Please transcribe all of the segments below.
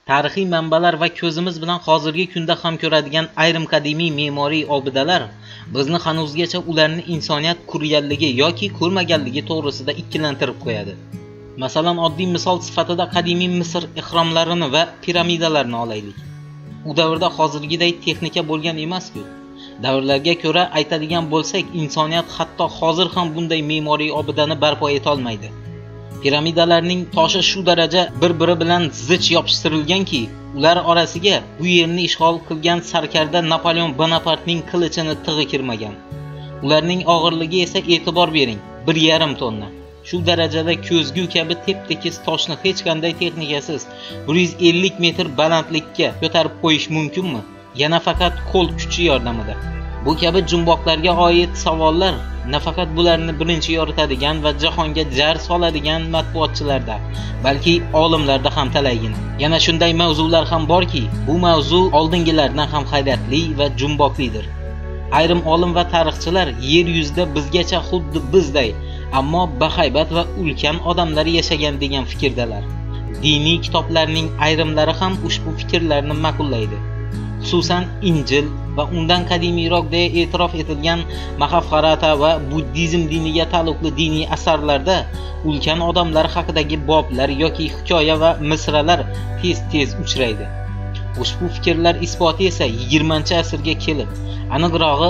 Tarixiy manbalar va ko'zimiz bilan hozirgi kunda ham ko'radigan ayrim qadimiy me'moriy obidalar bizni hanuzgacha ularni insoniyat ko'rganligi yoki ko'rmaganligi to'g'risida ikkilantirib qo'yadi. Masalan, oddiy misol sifatida qadimiy Misr ehromlarini va piramidalarini olaylik. U davrda hozirgiday texnika bo'lgan emas-ku. Davrlarga ko'ra aytadigan bo'lsak, insoniyat hatto hozir ham bunday me'moriy obidani barpo eta olmaydi. Piramidalarning toshi shu daraja bir-biri bilan zich yopishtirilganki, ular orasiga bu yerni ishg'ol qilgan sarkarda Napoleon Bonapartning qilichini tig'i kirmagan. Ularning og'irligi esa e'tibor bering, 1,5 tonna. Shu darajada ko'zgu kabi tep-tekis toshni hech qanday texnikasiz 150 metr balandlikka ko'tarib qo'yish mumkinmi? Yana faqat qo'l kuchi yordamida. Bu kabi jumboqlarga oid savollar nafaqat bularni birinchi yoritadigan va jahonga jar soladigan matbuotchilarda, balki olimlarda ham talaygina. Yana shunday mavzular ham borki, bu mavzu oldingilardan ham hayratli va jumboqlidir. Ayrim olim va tarixchilar yer yuzida bizgacha xuddi bizday, ammo bahaybat va ulkan odamlar yashagan degan fikrdalar. Diniy kitoblarning ayrimlari ham ushbu fikrlarni ma'qullaydi. Xususan Injil va undan qadimiyroq deya e'tirof etilgan Mahabharata va buddizm diniga taalluqli diniy asarlarda ulkan odamlar haqidagi boblar yoki hikoya va misralar tez-tez uchraydi. Ushbu fikrlar isboti esa 20-asrga kelib, aniqrog'i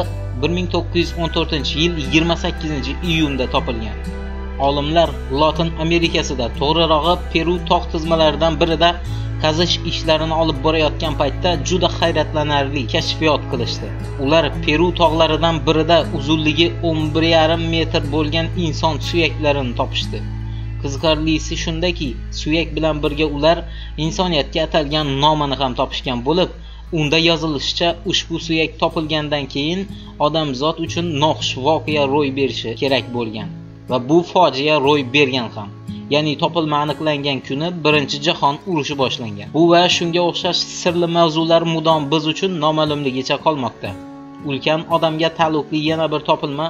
1914-yil 28-iyunda topilgan. Olimlar Lotin Amerikasida, to'g'rirog'i Peru tog' tizmalaridan birida qazish ishlarini olib borayotgan paytda juda hayratlanarli kashfiyot qilishdi. Ular Peru tog'laridan birida uzunligi 11,5 metr bo'lgan inson suyaklarini topishdi. Qiziqarlisi shundaki, suyak bilan birga ular insoniyatga atalgan nomani ham topishgan bo'lib, unda yozilishicha ushbu suyak topilgandan keyin odamzod uchun noxush voqea ro'y berishi kerak bo'lgan va bu fojia ro'y bergan ham. Ya'ni topilma aniqlangan kuni Birinchi jahon urushi boshlangan. Bu va shunga o'xshash sirli mavzular mudom biz uchun noma'lumligicha qolmoqda. Ulkan odamga taalluqli yana bir topilma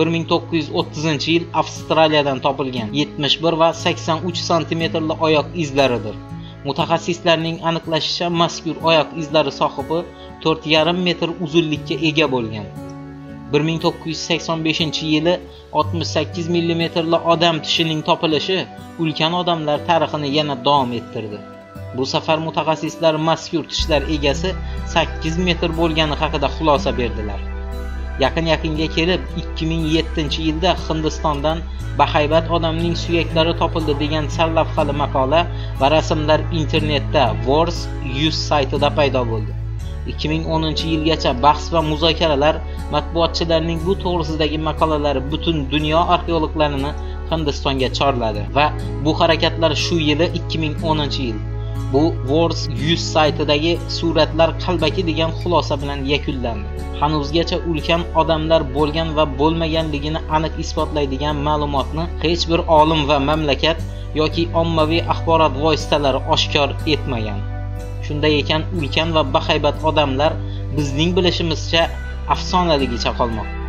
1930-yil Avstraliyadan topilgan 71 va 83 santimetrli oyoq izlaridir. Mutaxassislarning aniqlashicha, mazkur oyoq izlari sohibi 4,5 metr uzunlikka ega bo'lgan. 1985-yili 68 mm odam tishining topilishi ulkan odamlar tarixini yana davom ettirdi. Bu safar mutaxassislar mazkur tishlar egasi 8 metr bo'lgani haqida xulosa berdilar. Yaqin-yaqinga kelib 2007-yilda Hindistondan bahaybat odamning suyaklari topildi degan sarlavhali maqola va rasmlar internetda Wars News saytida paydo bo'ldi. 2010-yilgacha bahs va muzokaralar matbuotchilarning bu to'g'risidagi maqolalari butun dunyo arxeologlarini Hindistonga chorladi va bu harakatlar shu yili 2010-yil bu Wars News saytidagi suratlar qalbaki degan xulosa bilan yakunlandi. Hanuzgacha ulkan odamlar bo'lgan va bo'lmaganligini aniq isbotlaydigan ma'lumotni hech bir olim va mamlakat yoki ommaviy axborot vositalari oshkor etmagan. Shunday ekan, ulkan va bahaybat odamlar bizning bilishimizcha afsonaligicha qolmoqda.